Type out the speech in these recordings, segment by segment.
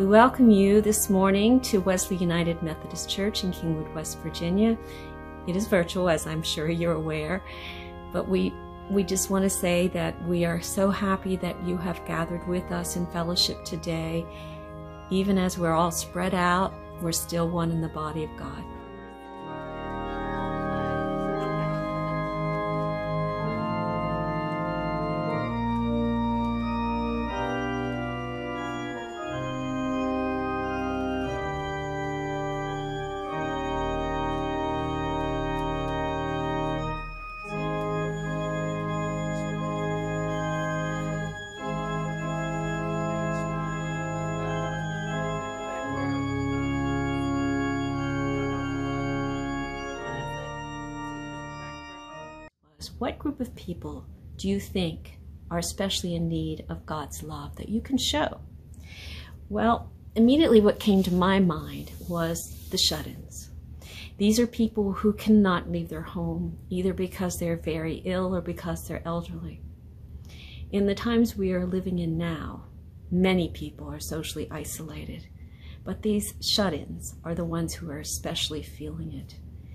We welcome you this morning to Wesley United Methodist Church in Kingwood, West Virginia. It is virtual, as I'm sure you're aware, but we just want to say that we are so happy that you have gathered with us in fellowship today. Even as we're all spread out, we're still one in the body of God. What group of people do you think are especially in need of God's love that you can show? Well, immediately what came to my mind was the shut-ins. These are people who cannot leave their home, either because they're very ill or because they're elderly. In the times we are living in now, many people are socially isolated, but these shut-ins are the ones who are especially feeling it.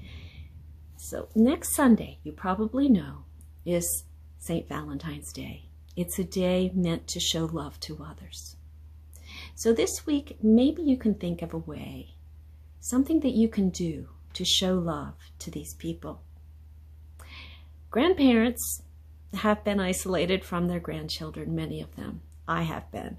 So next Sunday, you probably know, is St. Valentine's Day. It's a day meant to show love to others. So this week, maybe you can think of a way, something that you can do to show love to these people. Grandparents have been isolated from their grandchildren, many of them. I have been.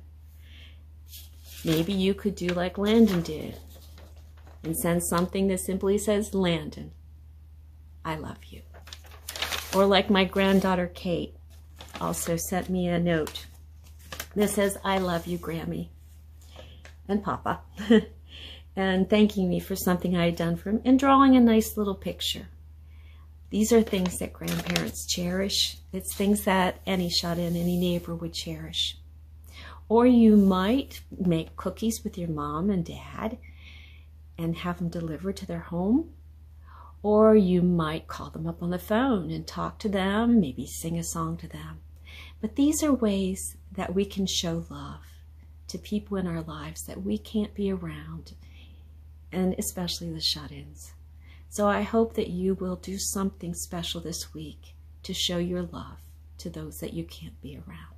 Maybe you could do like Landon did and send something that simply says, "Landon, I love you." Or like my granddaughter Kate also sent me a note that says, "I love you, Grammy and Papa," and thanking me for something I had done for him and drawing a nice little picture. These are things that grandparents cherish. It's things that any shut-in, any neighbor would cherish. Or you might make cookies with your mom and dad and have them delivered to their home. Or you might call them up on the phone and talk to them, maybe sing a song to them. But these are ways that we can show love to people in our lives that we can't be around, and especially the shut-ins. So I hope that you will do something special this week to show your love to those that you can't be around.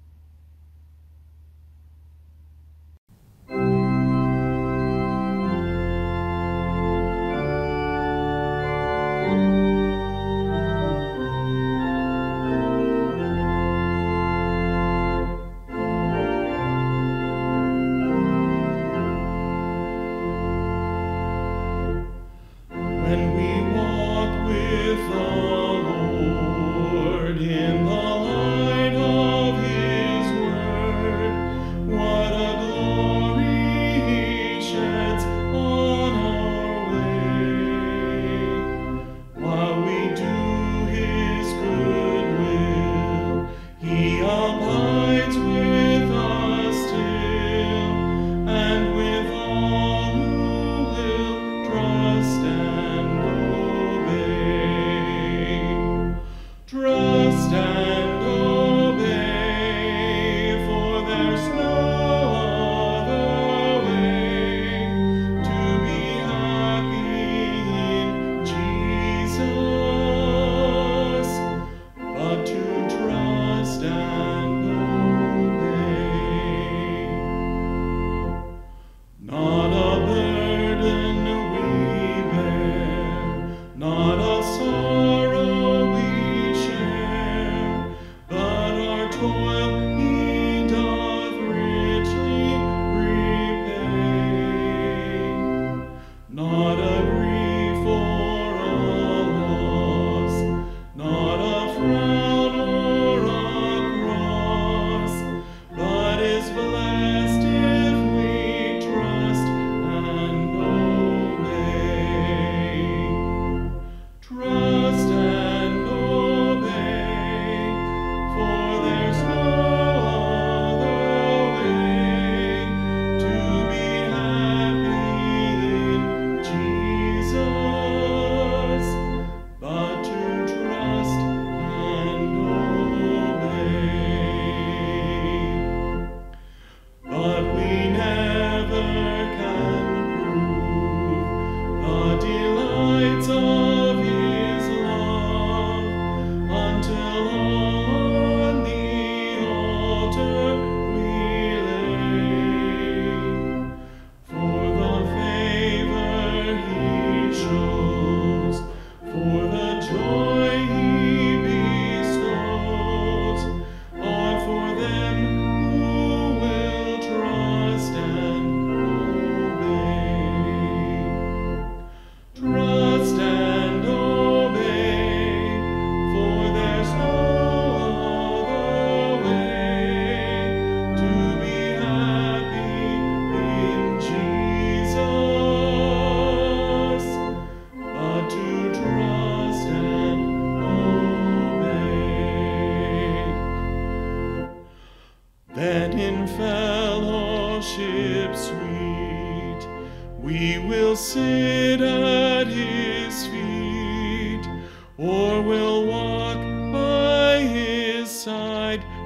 When we walk with the Lord in the light of His word, what a glory He sheds on our way. While we do His good will, He abides with us still, and with all who will trust and obey.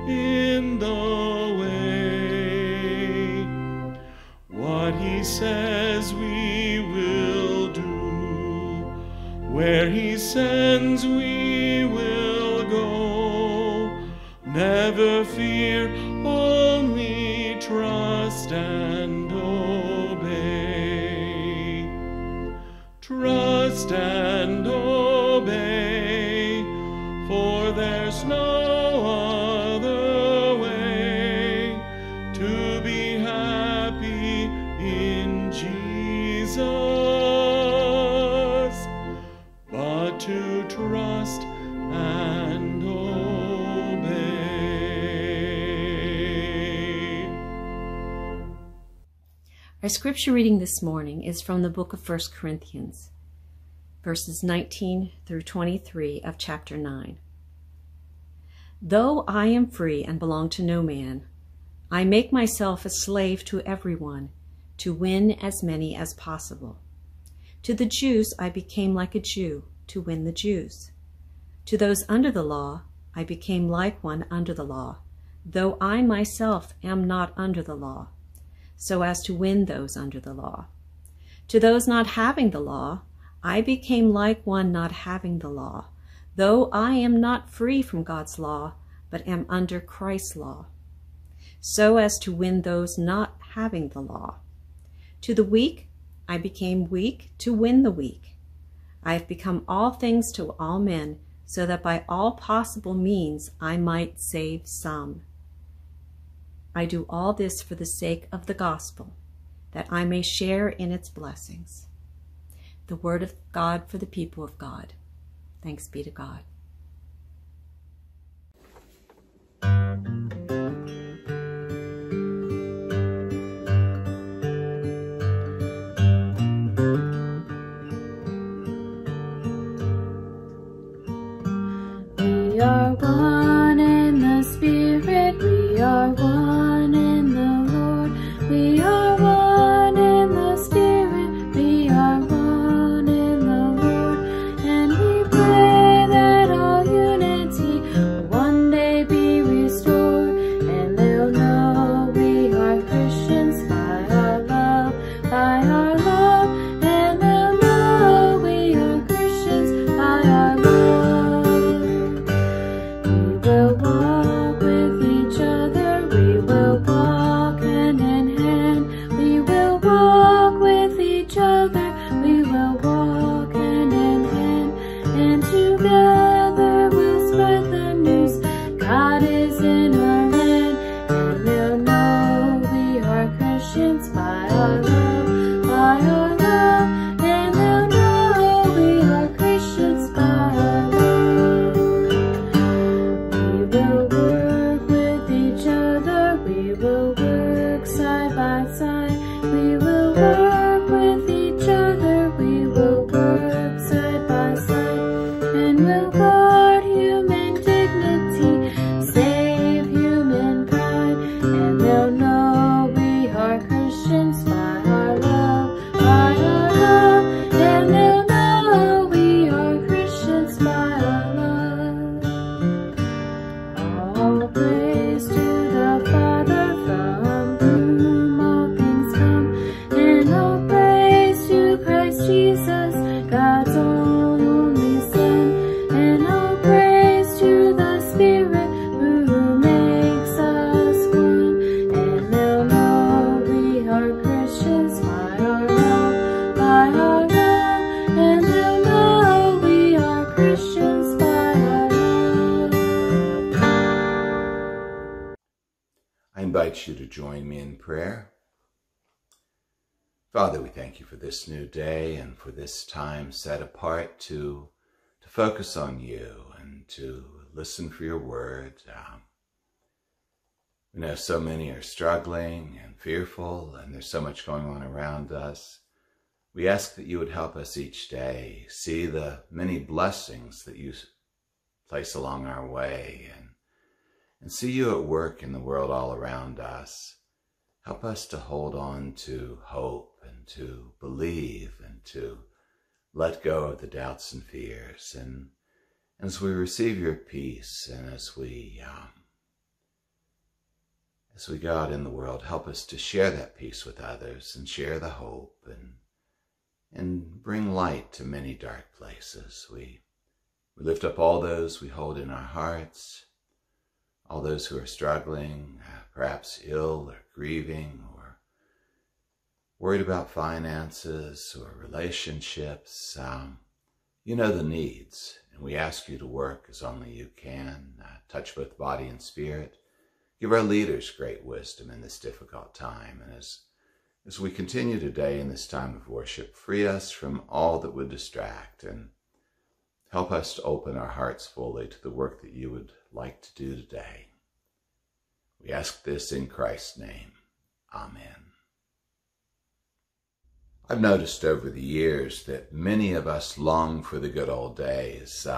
in the way. What he says we will do, where he sends we will go. Never fear, only trust and obey. Trust and obey, for there's no other way to be happy in Jesus, but to trust and obey. Our scripture reading this morning is from the book of 1 Corinthians, verses 19 through 23 of chapter 9. Though I am free and belong to no man, I make myself a slave to everyone to win as many as possible. To the Jews I became like a Jew to win the Jews. To those under the law I became like one under the law, though I myself am not under the law, so as to win those under the law. To those not having the law, I became like one not having the law, though I am not free from God's law, but am under Christ's law, so as to win those not having the law. To the weak, I became weak to win the weak. I have become all things to all men, so that by all possible means I might save some. I do all this for the sake of the gospel, that I may share in its blessings. The word of God for the people of God. Thanks be to God. We are one in the Spirit, we are one in the Lord. We are one in the Spirit, we are one in the Lord. And we pray that all unity will one day be restored. And they'll know we are Christians by our love, by our love. And they'll know we are Christians by our love. We will walk with each other, we will walk hand in hand. We will walk with each other, we will walk hand in hand. And together we'll spread the news, God is in our land. And they'll know we are Christians by our love, by our love. And they'll know we are Christians by our love. We will work with each other, we will work side by side. We will work with each other, we will work side by side. And we'll guard human dignity, save humankind. And they'll know we are Christians by our love, by our love. And they'll know we are Christians by our love. All praise to the Father, from whom all things come. And all praise to Christ Jesus, God's only Son. And all praise to the Spirit who makes us one. And they'll know we are Christians by our love, by our love. And they'll know we are Christians by our love. I invite you to join me in prayer. Father, we thank you for this new day and for this time set apart to focus on you and to listen for your word. We know so many are struggling and fearful, and there's so much going on around us. We ask that you would help us each day see the many blessings that you place along our way and see you at work in the world all around us. Help us to hold on to hope and to believe and to let go of the doubts and fears. And as we receive your peace and as we as we go out in the world, help us to share that peace with others and share the hope and bring light to many dark places. We lift up all those we hold in our hearts, all those who are struggling, perhaps ill or grieving or worried about finances or relationships. You know the needs, and we ask you to work as only you can, touch both body and spirit. Give our leaders great wisdom in this difficult time. And as we continue today in this time of worship, free us from all that would distract and help us to open our hearts fully to the work that you would like to do today. We ask this in Christ's name. Amen. I've noticed over the years that many of us long for the good old days.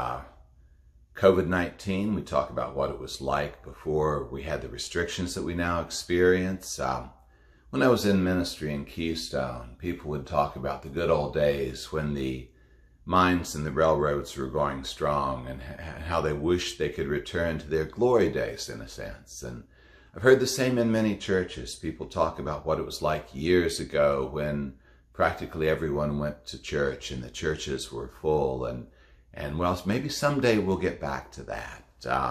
COVID-19, we talk about what it was like before we had the restrictions that we now experience. When I was in ministry in Keystone, people would talk about the good old days when the mines and the railroads were going strong and how they wished they could return to their glory days, in a sense. And I've heard the same in many churches. People talk about what it was like years ago when practically everyone went to church and the churches were full. And well, maybe someday we'll get back to that.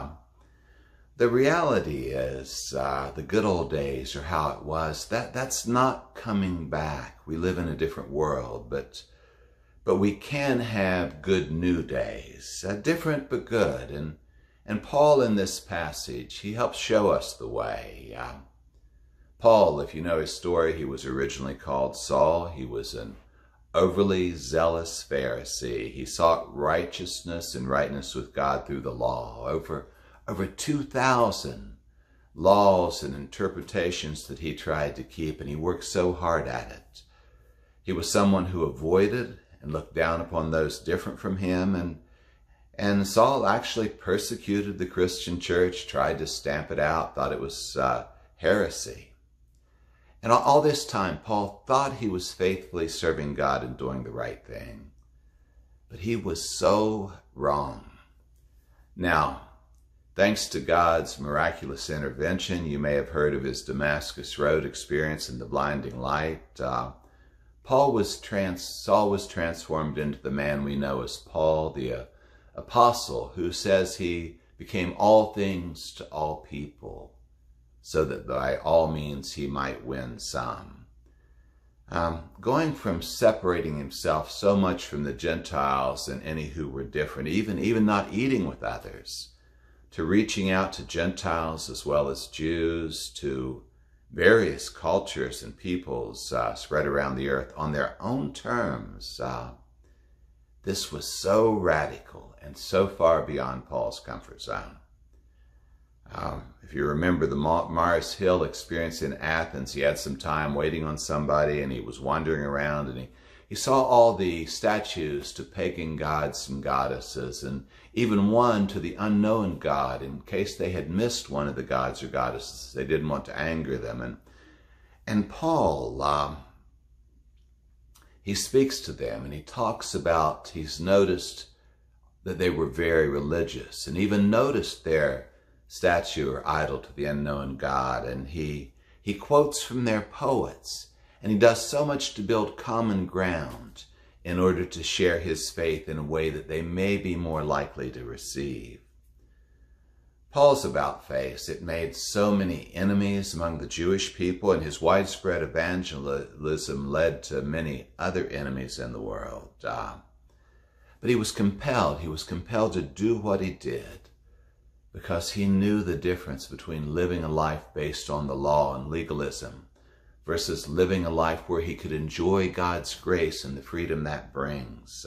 The reality is the good old days or how it was, that's not coming back. We live in a different world, but we can have good new days, different but good. And Paul in this passage, he helps show us the way. Paul, if you know his story, he was originally called Saul. He was an overly zealous Pharisee. He sought righteousness and rightness with God through the law. Over 2,000 laws and interpretations that he tried to keep, and he worked so hard at it. He was someone who avoided and looked down upon those different from him, and Saul actually persecuted the Christian church, tried to stamp it out, thought it was heresy. And all this time, Paul thought he was faithfully serving God and doing the right thing. But he was so wrong. Now, thanks to God's miraculous intervention, you may have heard of his Damascus Road experience and the blinding light. Saul was transformed into the man we know as Paul, the apostle, who says he became all things to all people, so that by all means he might win some. Going from separating himself so much from the Gentiles and any who were different, even not eating with others, to reaching out to Gentiles as well as Jews, to various cultures and peoples spread around the earth on their own terms. This was so radical and so far beyond Paul's comfort zone. If you remember the Mars Hill experience in Athens, he had some time waiting on somebody and he was wandering around and he saw all the statues to pagan gods and goddesses, and even one to the unknown God in case they had missed one of the gods or goddesses. They didn't want to anger them. And Paul, he speaks to them and he talks about, he's noticed that they were very religious and even noticed their statue or idol to the unknown God. And he quotes from their poets, and he does so much to build common ground in order to share his faith in a way that they may be more likely to receive. Paul's about-face, it made so many enemies among the Jewish people, and his widespread evangelism led to many other enemies in the world. But he was compelled to do what he did because he knew the difference between living a life based on the law and legalism versus living a life where he could enjoy God's grace and the freedom that brings.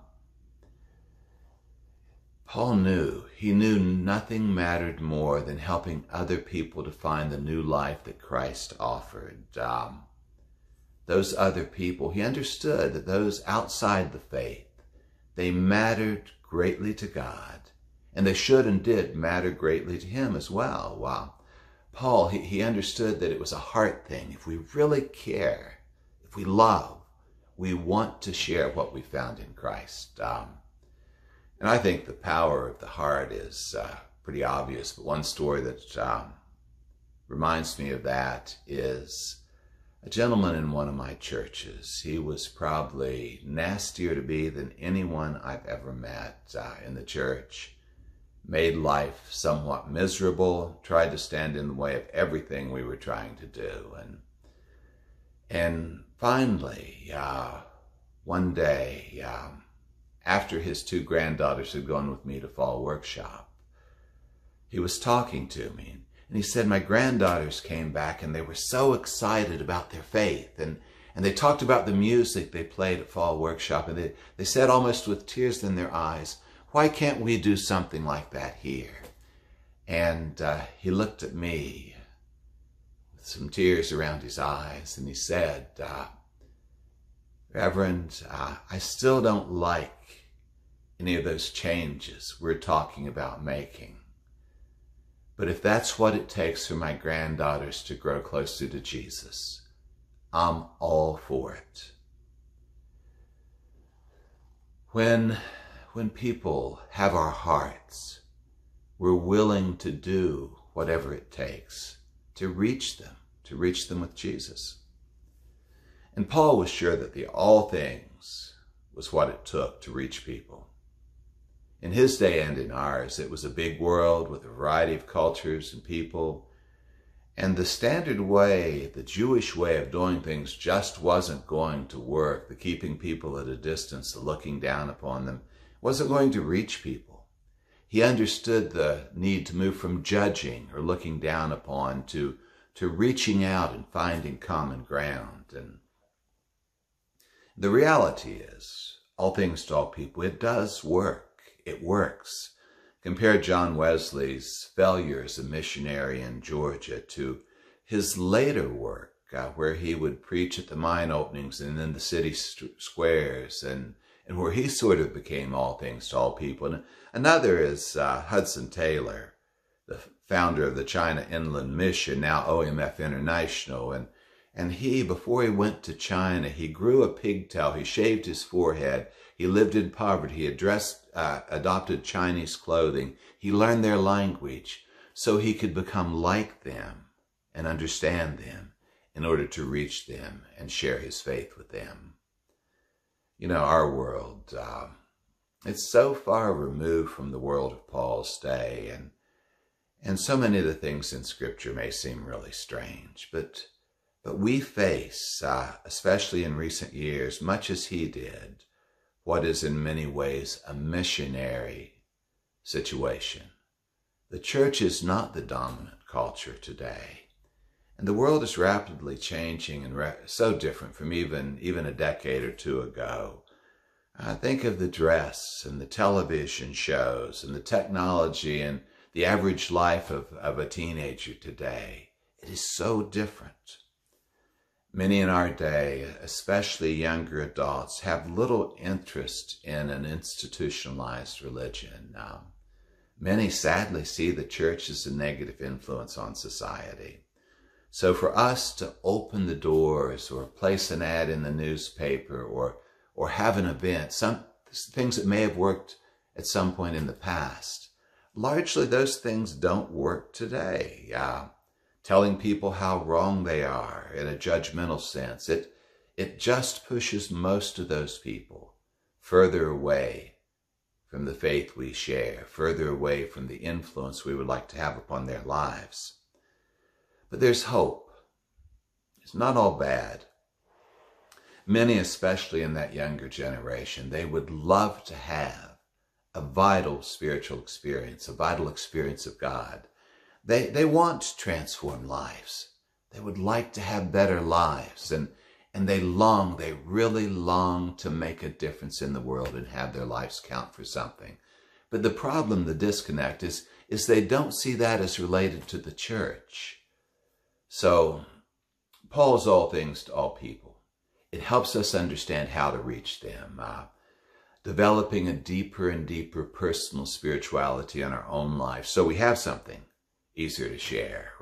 Paul knew nothing mattered more than helping other people to find the new life that Christ offered. Those other people, he understood that those outside the faith, they mattered greatly to God, and they should and did matter greatly to him as well. Wow. Paul, he understood that it was a heart thing. If we really care, if we love, we want to share what we found in Christ. And I think the power of the heart is pretty obvious. But one story that reminds me of that is a gentleman in one of my churches. He was probably nastier to be than anyone I've ever met in the church. Made life somewhat miserable, tried to stand in the way of everything we were trying to do. And finally, one day, after his 2 granddaughters had gone with me to fall workshop, he was talking to me. And he said, my granddaughters came back and they were so excited about their faith. And they talked about the music they played at fall workshop. And they said almost with tears in their eyes, why can't we do something like that here? And he looked at me with some tears around his eyes. And he said, Reverend, I still don't like any of those changes we're talking about making. But if that's what it takes for my granddaughters to grow closer to Jesus, I'm all for it. When people have our hearts, we're willing to do whatever it takes to reach them with Jesus. And Paul was sure that the all things was what it took to reach people. In his day and in ours, it was a big world with a variety of cultures and people. And the standard way, the Jewish way of doing things just wasn't going to work. The keeping people at a distance, the looking down upon them, wasn't going to reach people. He understood the need to move from judging or looking down upon to reaching out and finding common ground. And the reality is, all things to all people, it does work. It works. Compare John Wesley's failure as a missionary in Georgia to his later work, where he would preach at the mine openings and in the city squares, and where he sort of became all things to all people. And another is Hudson Taylor, the founder of the China Inland Mission, now OMF International. And he, before he went to China, he grew a pigtail, he shaved his forehead, he lived in poverty, he adopted Chinese clothing, he learned their language so he could become like them and understand them in order to reach them and share his faith with them. You know, our world, it's so far removed from the world of Paul's day, and so many of the things in Scripture may seem really strange, but we face, especially in recent years, much as he did, what is in many ways a missionary situation. The church is not the dominant culture today. And the world is rapidly changing and so different from even a decade or two ago. Think of the dress and the television shows and the technology and the average life of a teenager today. It is so different. Many in our day, especially younger adults, have little interest in an institutionalized religion. Many sadly see the church as a negative influence on society. So for us to open the doors or place an ad in the newspaper or have an event, some things that may have worked at some point in the past, largely those things don't work today. Telling people how wrong they are in a judgmental sense, it just pushes most of those people further away from the faith we share, further away from the influence we would like to have upon their lives. But there's hope. It's not all bad. Many, especially in that younger generation, they would love to have a vital spiritual experience, a vital experience of God. They want to transform lives. They would like to have better lives, and they really long to make a difference in the world and have their lives count for something. But the problem, the disconnect, is they don't see that as related to the church. So Paul's all things to all people. It helps us understand how to reach them, developing a deeper and deeper personal spirituality in our own life so we have something easier to share.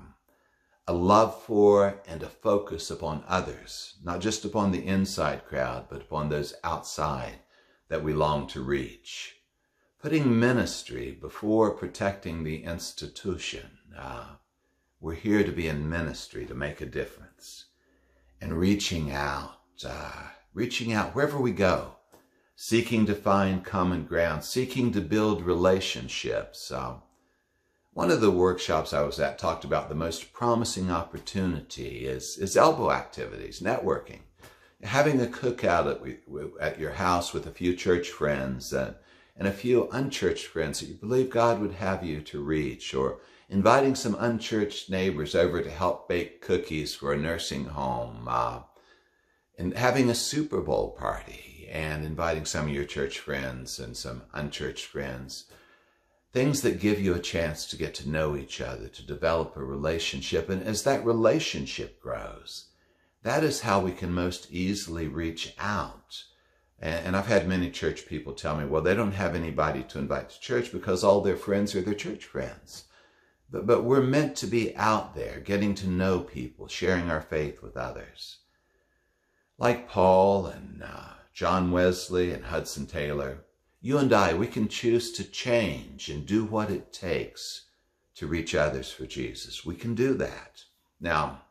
A love for and a focus upon others, not just upon the inside crowd, but upon those outside that we long to reach. Putting ministry before protecting the institution. We're here to be in ministry, to make a difference. And reaching out wherever we go, seeking to find common ground, seeking to build relationships. One of the workshops I was at talked about the most promising opportunity is elbow activities, networking. Having a cookout at your house with a few church friends and a few unchurched friends that you believe God would have you to reach, or inviting some unchurched neighbors over to help bake cookies for a nursing home, and having a Super Bowl party and inviting some of your church friends and some unchurched friends. Things that give you a chance to get to know each other, to develop a relationship. And as that relationship grows, that is how we can most easily reach out. And I've had many church people tell me, well, they don't have anybody to invite to church because all their friends are their church friends. But we're meant to be out there, getting to know people, sharing our faith with others. Like Paul and John Wesley and Hudson Taylor, you and I, we can choose to change and do what it takes to reach others for Jesus. We can do that. Now,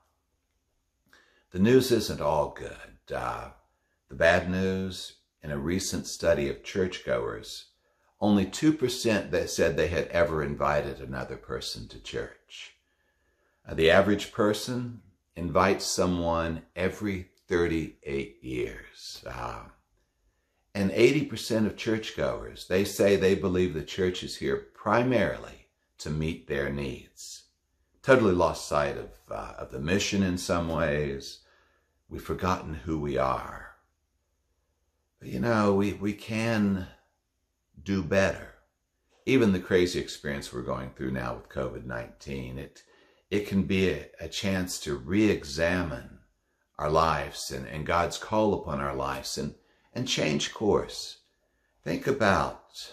the news isn't all good. The bad news, in a recent study of churchgoers, only 2% that said they had ever invited another person to church. The average person invites someone every 38 years. And 80% of churchgoers, they say they believe the church is here primarily to meet their needs. Totally lost sight of the mission in some ways. We've forgotten who we are. But you know, we can do better. Even the crazy experience we're going through now with COVID-19, it can be a chance to re-examine our lives and God's call upon our lives and change course. Think about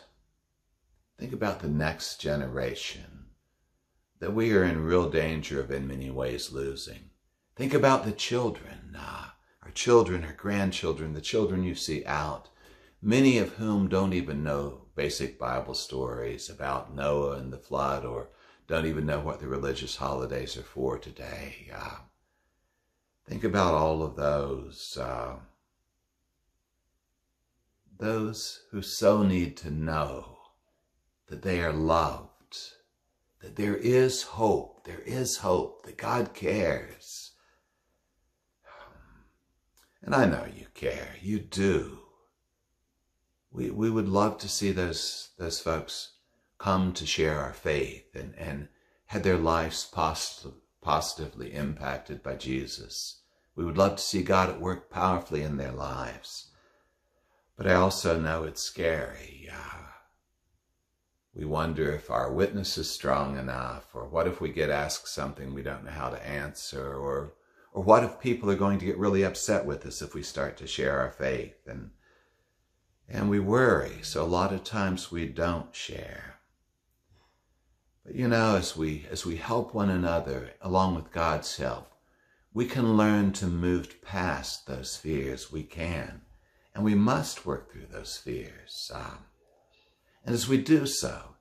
the next generation that we are in real danger of in many ways losing. Think about the children, our children, our grandchildren, the children you see out, many of whom don't even know basic Bible stories about Noah and the flood, or don't even know what the religious holidays are for today. Think about all of those who so need to know that they are loved, that there is hope, that God cares. And I know you care, you do. We would love to see those folks come to share our faith and had their lives positively impacted by Jesus. We would love to see God at work powerfully in their lives. But I also know it's scary. We wonder if our witness is strong enough, or what if we get asked something we don't know how to answer, or what if people are going to get really upset with us if we start to share our faith, and we worry, so a lot of times we don't share. But you know, as we help one another along with God's help, we can learn to move past those fears. We can. And we must work through those fears. And as we do so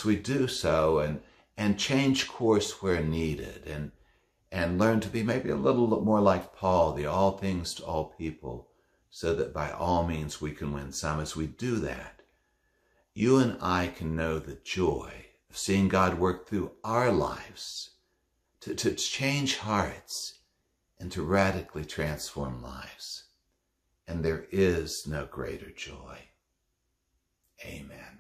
and change course where needed and learn to be maybe a little more like Paul, the all things to all people, so that by all means we can win some. As we do that, you and I can know the joy of seeing God work through our lives to change hearts and to radically transform lives. And there is no greater joy. Amen.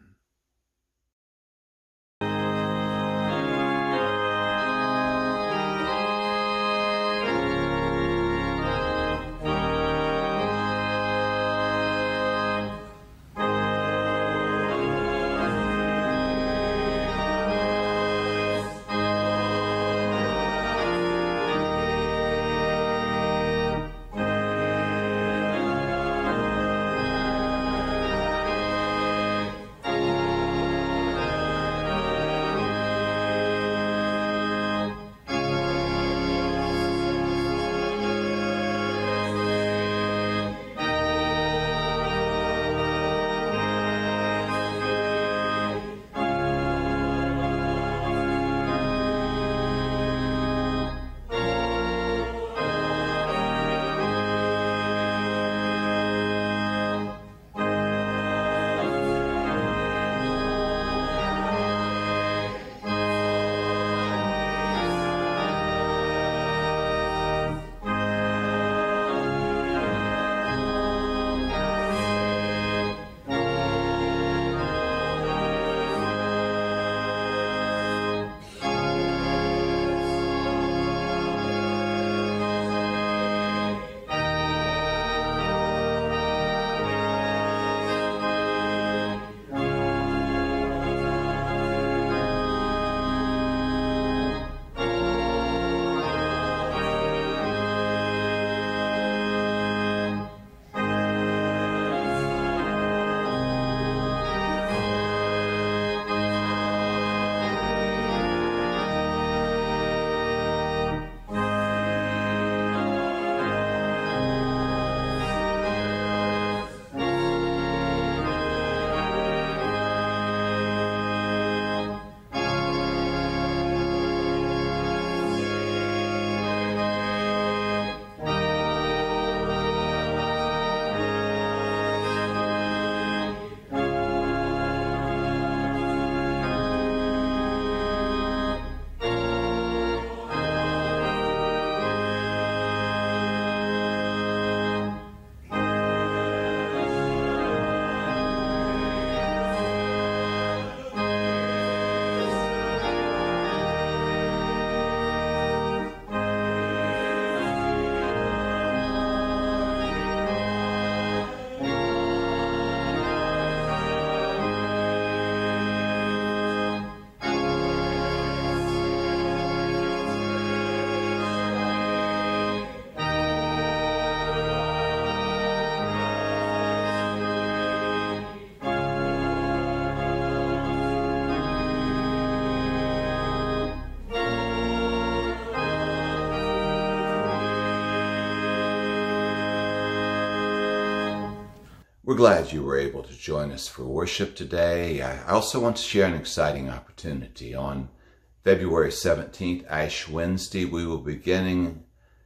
We're glad you were able to join us for worship today. I also want to share an exciting opportunity. On February 17th, Ash Wednesday, we will be beginning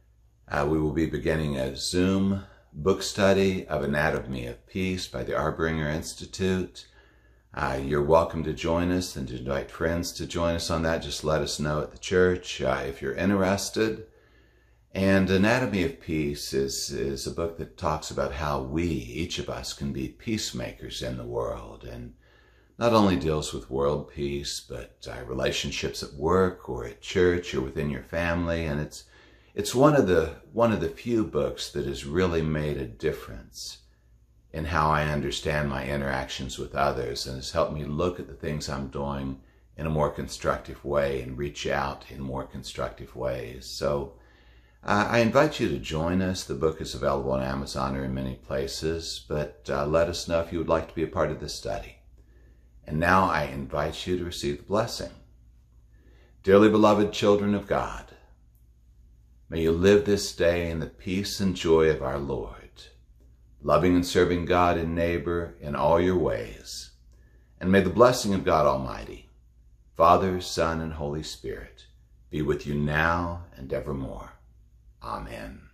a Zoom book study of Anatomy of Peace by the Arbringer Institute. You're welcome to join us and to invite friends to join us on that. Just let us know at the church if you're interested. And Anatomy of Peace is a book that talks about how we, each of us, can be peacemakers in the world, and not only deals with world peace, but relationships at work or at church or within your family. And it's one of the few books that has really made a difference in how I understand my interactions with others, and has helped me look at the things I'm doing in a more constructive way and reach out in more constructive ways. So I invite you to join us. The book is available on Amazon or in many places, but let us know if you would like to be a part of this study. And now I invite you to receive the blessing. Dearly beloved children of God, may you live this day in the peace and joy of our Lord, loving and serving God and neighbor in all your ways. And may the blessing of God Almighty, Father, Son, and Holy Spirit be with you now and evermore. Amen.